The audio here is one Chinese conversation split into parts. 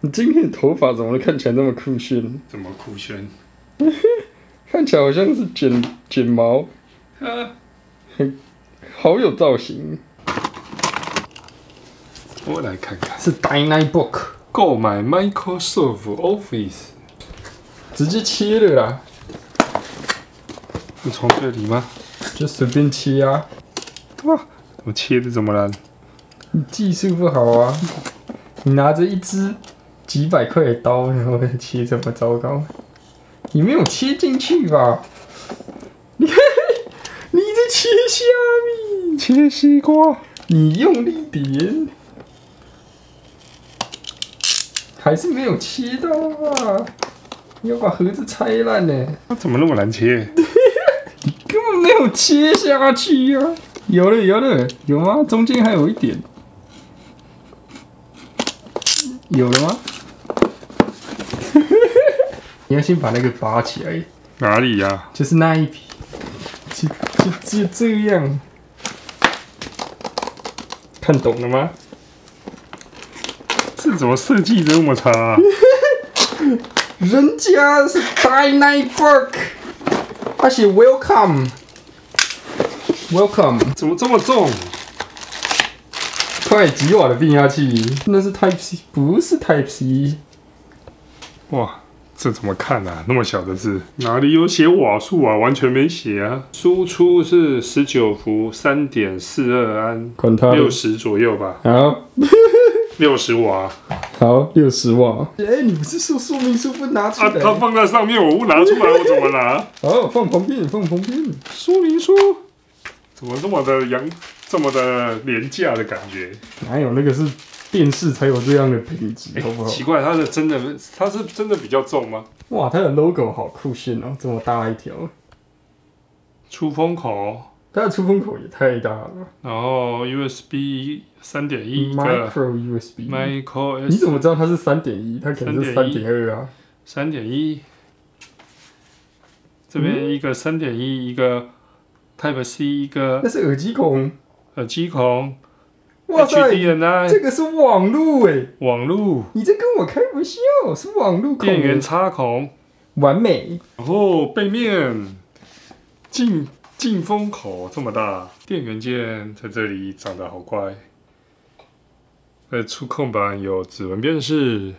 你今天的头发怎么看起来这么酷炫？ 怎么酷炫？ 看起来好像是剪毛，好有造型。 我来看看， 是 Dynambook 购买 Microsoft Office， 直接切了啦。 是从这里吗？ 就随便切啊。 哇，怎么切的这么烂？ 你技术不好啊！你拿着一支几百块的刀，然后切这么糟糕，你没有切进去吧？你看，你在切虾米， 切西瓜， 你用力点，还是没有切到啊！你要把盒子拆烂呢。 它怎么那么难切？ 你根本没有切下去啊！有了，有吗？中间还有一点。有了吗？你要先把那个拔起来。 哪里呀？ 就是那一批，就这样。看懂了吗？ 这怎么设计这么差啊？ 人家是 Dynambook， 他写 Welcome， 怎么这么重？ 快几瓦的变压器？那是 Type C， 不是 Type C。 哇，这怎么看啊？那么小的字，哪里有写瓦数啊？完全没写啊！输出是19伏3.42安， 管它 60左右吧。 好 ，60瓦。 好，60瓦。哎，你不是说说明书不拿出来？ 啊，它放在上面，我不拿出来，我怎么拿？ 好，放旁边。 说明书怎么这么的廉价的感觉？ 哪有那个是电视才有这样的品质，好不好？ 奇怪，它是真的比较重吗？ 哇，它的 logo 好酷炫哦，这么大一条。 出风口， 它的出风口也太大了。 然后 USB 3.1 Micro USB。 Micro S， 你怎么知道它是3.1？它可能是3.2啊。 3.1，这边一个3.1，一个 Type C， 一个那是耳机孔。哇塞， HDMI， 这个是网路哎！ 网路， 你在跟我开玩笑？是网路孔。 电源插孔， 完美。 然后背面进风口这么大，电源键在这里长得好怪。触控板有指纹辨识，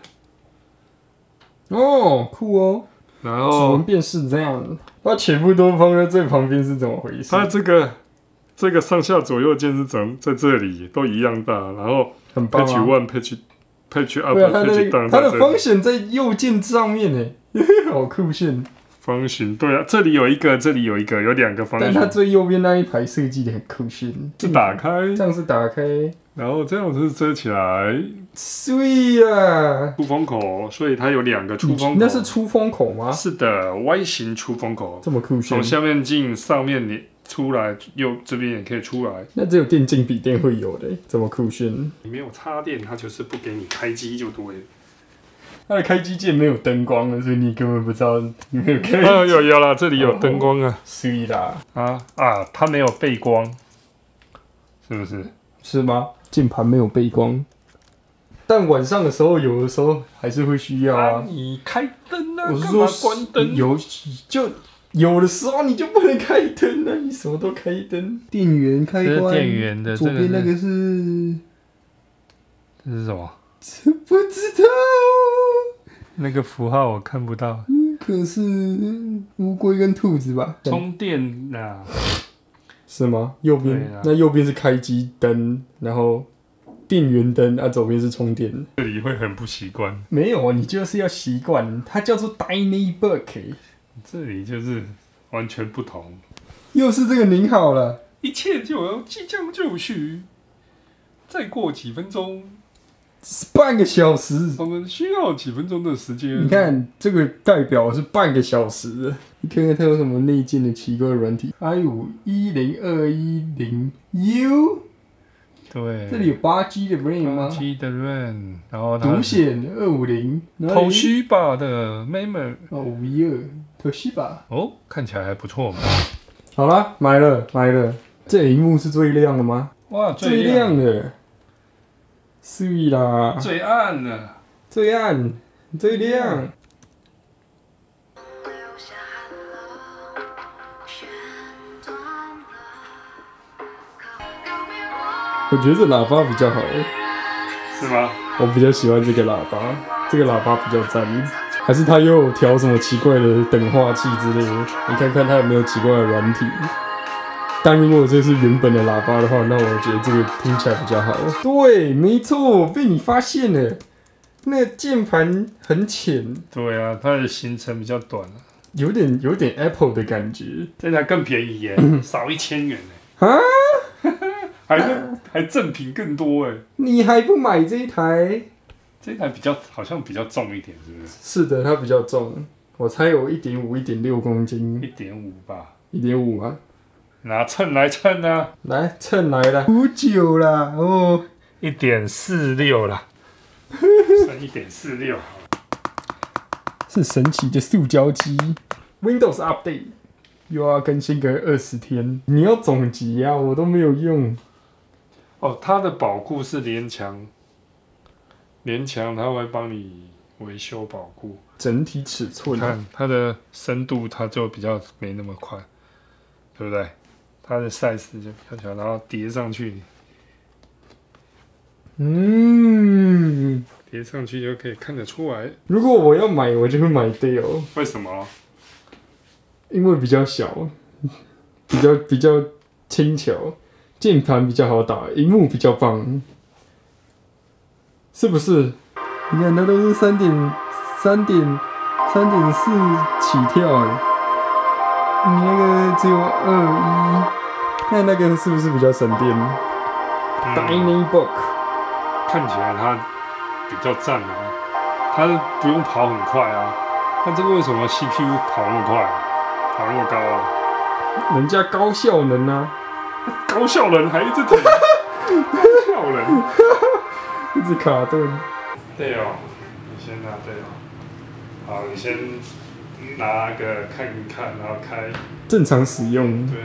哦，酷哦。 然后指纹辨识这样，它全部都放在最旁边是怎么回事？ 它这个上下左右键是在这里都一样大，然后很棒啊。 Page 1、Page Up、 对啊， Page Down， 它的方选在右键上面呢，好酷炫。 方形对啊，这里有一个，这里有一个，有2个方形。 但它最右边那一排设计的很酷炫， 是打开， 这样是打开， 然后这样是遮起来， 碎啊！ 出风口，所以它有2个出风口。 那是出风口吗？ 是的，Y 型出风口， 这么酷炫， 从下面进，上面你出来，这边也可以出来。 那只有电竞笔电会有的，这么酷炫。 你没有插电，它就是不给你开机就对了。 它的开机键没有灯光了，所以你根本不知道你没有开。 有啦，这里有灯光啊。 是啦。 它没有背光，是不是？ 是吗？键盘没有背光，但晚上的时候，有的时候还是会需要啊。 你开灯啊？ 我是说关灯。 有的时候你就不能开灯啊，你什么都开灯。电源开关， 电源的左边那个是， 这是什么？ 不知道。 那个符号我看不到。 可是乌龟跟兔子吧？ 充电啊？ 是吗？右边，那右边是开机灯，然后电源灯，左边是充电。 这里会很不习惯。 没有啊，你就是要习惯，它叫做 Dynambook。 这里就是完全不同。 又是这个您好了， 一切就要即将就绪，再过几分钟。 半个小时， 我们需要几分钟的时间。 你看这个代表是半个小时，你看看它有什么内建的奇怪的软体 i5-10210U， 对， 这里有8G 的 RAM 吗 ？8G 的 RAM， 然后独显250 Toshiba 的 Memory， 512 Toshiba， 哦，看起来还不错嘛。 好啦，买了。这萤幕是最亮的吗？ 哇， 最亮的。是啦， 最暗了， 最暗、最亮。我觉得这喇叭比较好， 是吗？ 我比较喜欢这个喇叭，这个喇叭比较赞。还是他又有调什么奇怪的等化器之类的？你看看他有没有奇怪的软体。但如果这是原本的喇叭的话，那我觉得这个听起来比较好。对，没错，被你发现了。那个键盘很浅， 对啊，它的行程比较短啊， 有点 Apple 的感觉。 这台更便宜耶，少1000元啊？ 还赠品更多哎。 你还不买这一台？ 这台好像比较重一点，是不是？ 是的，它比较重，我猜有1.5、1.6公斤。 1.5吧。 1.5啊？ 拿秤来称啊！ 来，秤来了，59啦，哦 ，1.46啦，剩1.46好了。 是神奇的塑胶机 ，Windows Update 又要更新个20天。你要总集啊，我都没有用。 哦，它的保固是连墙，它会帮你维修保固。 整体尺寸， 看它的深度，它就比较没那么宽，对不对？它的 size 就比较小，然后叠上去，叠上去就可以看得出来。 如果我要买，我就会买 Dell。 为什么？ 因为比较小，比较轻巧，键盘比较好打，荧幕比较棒，是不是？你看，它都是3.4起跳哎，你那个只有2.1，那个是不是比较省电？Dynabook 看起来它比较赞啊，它不用跑很快啊。那这个为什么 CPU 跑那么快，跑那么高啊？ 人家高效能啊， 高效能还一直等，高效能一直卡顿。 对哦，你先拿对哦。好，你先拿个看一看，然后开。 正常使用。 对啊。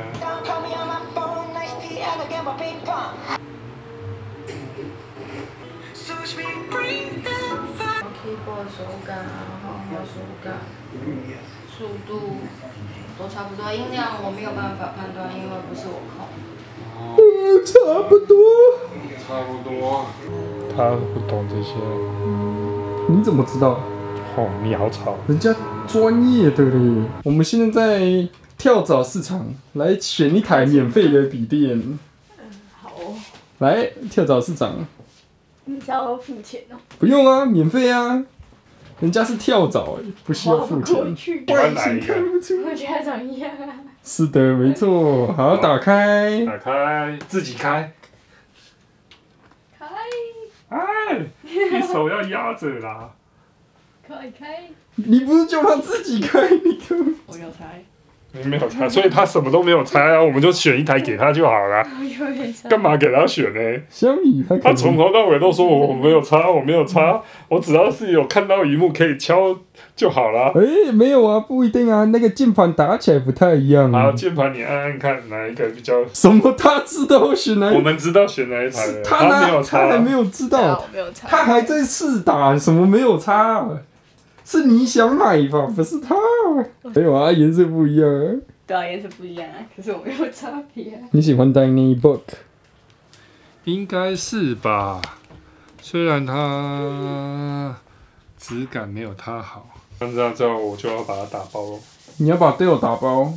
keyboard 手感啊，画画手感，速度都差不多，音量我没有办法判断，因为不是我控。 差不多。 差不多。他不懂这些。 你怎么知道？ 哦，你好吵。 人家专业的嘞。我们现在在跳蚤市场来选一台免费的笔电。 好哦。 来，跳蚤市场。 你是要付钱哦？ 不用啊，免费啊。人家是跳蚤，不需要付钱。 外形看不出。 我觉得长一样啊。 是的，没错。好，打开。 打开，自己开。 开。 哎，你手要压着啦。 开。 你不是叫他自己开？你看。 我有拆。 你没有拆，所以他什么都没有拆啊，我们就选一台给他就好了。干嘛给他选呢？ 小米他从头到尾都说我没有插，我没有插，我只要是有看到萤幕可以敲就好了。 没有啊，不一定啊，那个键盘打起来不太一样。 好，键盘你按按看哪一个比较？ 什么？他知道选哪一？ 我们知道选哪一台了。 他没有插， 他还没有知道，他还在试打，什么没有插？是你想买吧，不是他。没有啊，颜色不一样啊。 对啊，颜色不一样啊，可是我没有差别啊。 你喜欢 Dynabook？ 应该是吧，虽然它质感没有它好。按照这样我就要把它打包了。 你要把 Dell 打包？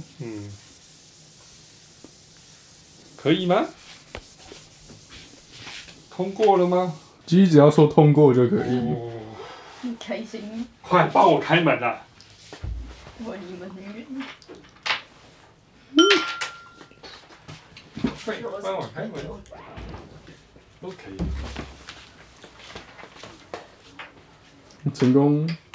可以吗？通过了吗？ 其实只要说通过就可以。 很开心。 快帮我开门啊！ 我离门很远。 帮我开门。OK。 成功。